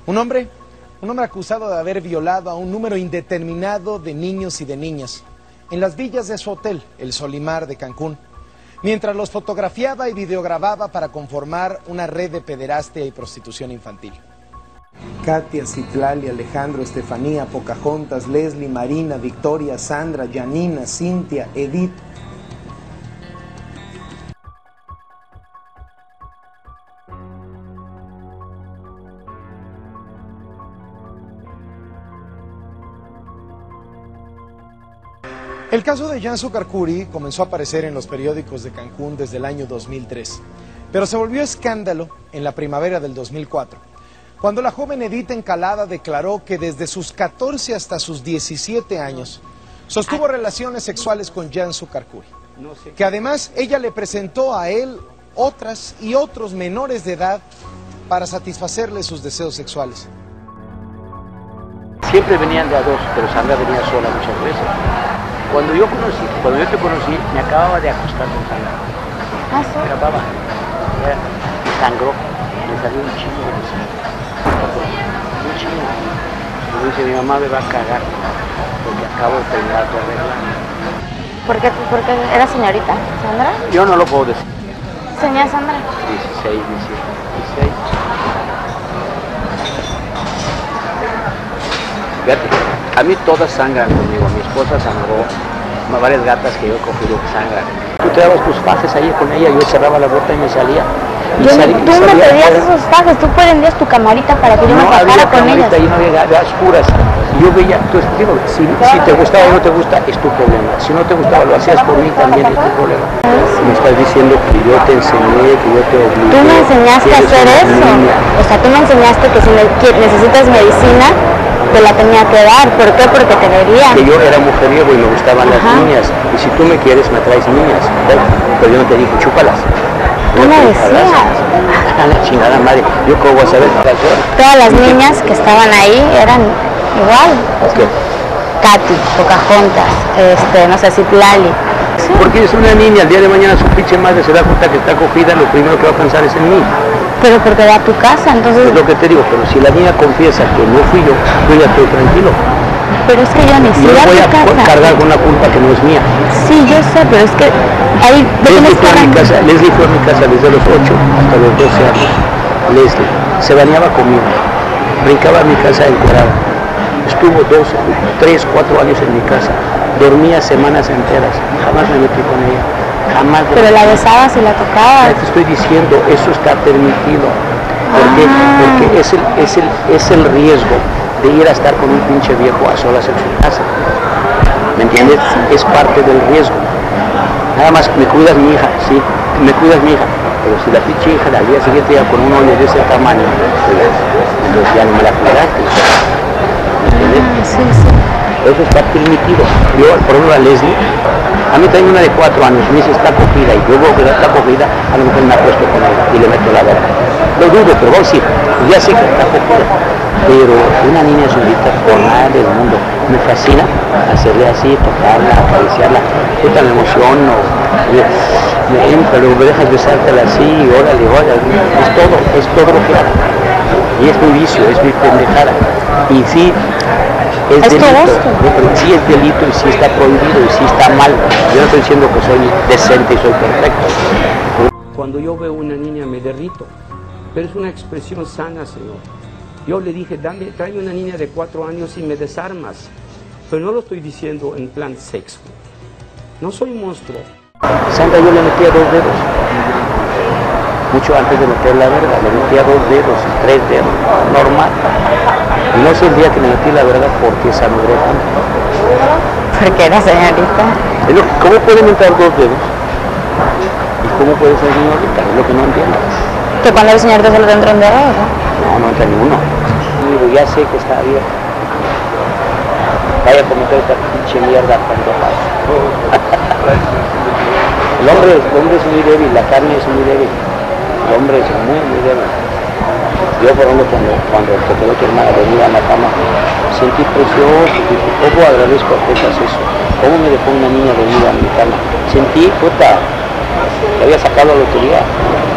Un hombre acusado de haber violado a un número indeterminado de niños y de niñas en las villas de su hotel, el Solimar de Cancún, mientras los fotografiaba y videogrababa para conformar una red de pederastia y prostitución infantil. Katia, Citlali, Alejandro, Estefanía, Pocahontas, Leslie, Marina, Victoria, Sandra, Janina, Cintia, Edith. El caso de Jansu Karkuri comenzó a aparecer en los periódicos de Cancún desde el año 2003, pero se volvió escándalo en la primavera del 2004, cuando la joven Edith Encalada declaró que desde sus 14 hasta sus 17 años sostuvo relaciones sexuales con Jansu Karkuri, que además ella le presentó a él otras y otros menores de edad para satisfacerle sus deseos sexuales. Siempre venían de a dos, pero Sandra venía sola muchas veces. Cuando yo te conocí, me acababa de acostar con Sandra. ¿Ah, sí? Me acababa. Me sangró, me salió un chingo de sangre. Un chingo. Me dice, mi mamá me va a cagar porque acabo de terminar de arreglar. ¿Por qué era señorita Sandra? Yo no lo puedo decir. Señora Sandra. 16, 17, 16. Fíjate, a mí todas sangran conmigo, mi esposa sangró, varias gatas que yo he cogido que sangran. Tú te dabas tus fajes ahí con ella, yo cerraba la puerta y me salía. Tú me pedías esos fajes, tú prendías tu camarita para que yo me fajara con ellas. No, no había gas puras. Yo veía, digo, si te gustaba o no te gusta, es tu problema. Si no te gustaba, lo hacías por mí, también es tu problema. Me estás diciendo que yo te enseñé, que yo te obligué. Tú me enseñaste a hacer eso. O sea, tú me enseñaste que si necesitas medicina, te la tenía que dar. ¿Por qué? Porque te vería. Que yo era mujeriego y me gustaban las niñas. Y si tú me quieres, me traes niñas. Pero yo no te dije, chúpalas. Tú me decías. A la chingada madre. Yo cómo voy a saber. Todas las niñas que estaban ahí eran igual. ¿Qué? Katy, Pocahontas, no sé, Citlali. Sí. Porque es una niña, el día de mañana su pinche madre se da cuenta que está cogida, lo primero que va a pensar es en mí. Pero porque va a tu casa, entonces... Es lo que te digo, pero si la niña confiesa que no fui yo ya estoy tranquilo. Pero es que yo ni siquiera voy a cargar con una culpa que no es mía. Sí, yo sé, pero es que ahí... Leslie fue a mi casa desde los 8 hasta los 12 años. Leslie se bañaba conmigo, brincaba a mi casa encuerada. Estuvo 2, 3, 4 años en mi casa. Dormía semanas enteras. Jamás me metí con ella. Jamás. Pero la besabas y la tocabas. Ya te estoy diciendo, eso está permitido. Porque es el riesgo de ir a estar con un pinche viejo a solas en su casa. ¿Me entiendes? Es parte del riesgo. Nada más, me cuidas mi hija, sí, me cuidas mi hija. Pero si la pinche hija al día siguiente ya con un hoyo de ese tamaño, entonces ya no me la cuidaste. ¿Me entiendes? Sí, sí. Eso está permitido. Yo, por ejemplo, a Leslie, a mí también una de 4 años, me dice está cogida, y yo veo que está cogida, a lo mejor me acuesto con ella y le meto la verga. Lo dudo, pero vamos a decir, ya sé que está cogida. Pero una niña solita, por nada del mundo, me fascina hacerle así, tocarla, acariciarla. Yo tan me emociono, me entra, luego me dejas besártela así, órale, es todo lo que hago. Y es mi vicio, es mi pendejada. Y sí, es delito, pero sí es delito y sí está prohibido y sí está mal. Yo no estoy diciendo que soy decente y soy perfecto. Cuando yo veo una niña me derrito, pero es una expresión sana, Señor. Yo le dije, tráeme una niña de 4 años y me desarmas. Pero no lo estoy diciendo en plan sexo. No soy un monstruo. Sandra yo le metía 2 dedos. Mucho antes de meter la verga, le metía 2 dedos, 3 dedos, normal. Y no sé el día que le metí la verga porque sangró tanto. ¿Por qué era señorita? ¿Cómo puede meter 2 dedos? ¿Y cómo puede ser señorita? Es lo que no entiendo. Que cuando eres señorita solo te entra un dedo, ¿no? No entra ni uno. Digo, ya sé que está bien. Vaya a cometer esta pinche mierda cuando pasa. El hombre es muy débil, la carne es muy débil. El hombre es muy, muy débil. Yo, por ejemplo, cuando te quedó tu hermana dormida en la cama, sentí precioso, dije, ¿cómo agradezco a cosas eso? ¿Cómo me dejó una niña dormida en mi cama? Sentí, puta, que había sacado la lotería.